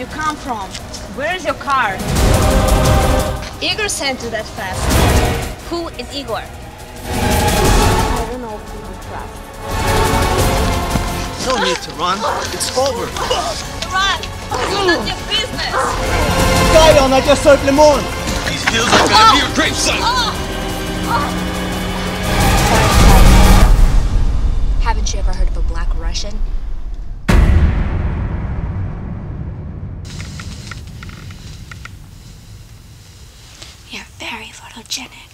you come from? Where is your car? Igor sent you that fast. Who is Igor? I don't know who to trust. No need to run. It's over. Run! It's not your business! Guy on, I just served lemon. These hills are gonna be your grave site. Haven't you ever heard of a black Russian? You're very photogenic.